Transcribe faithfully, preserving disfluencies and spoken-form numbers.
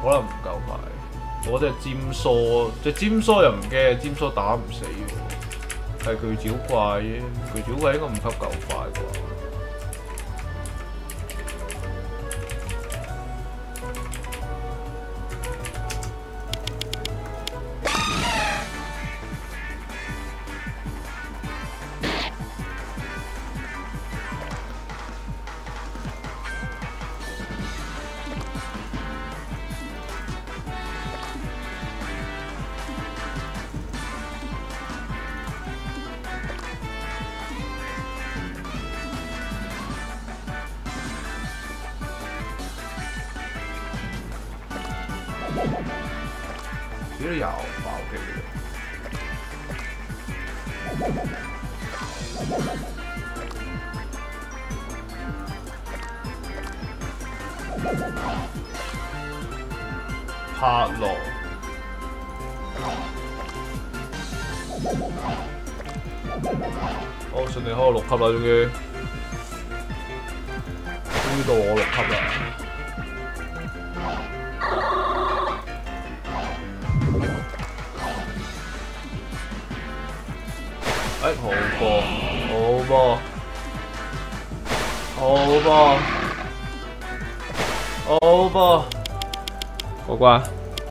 可能唔夠快。我隻尖梳，隻尖梳又唔驚，尖梳打唔死喎。係巨沼怪啫，巨沼怪應該五級夠快啩。呢度有爆機嘅。柏羅，好順利開到六級啦，終於，終於到我六級啦。哎，好波，好波，好波，好波，過關。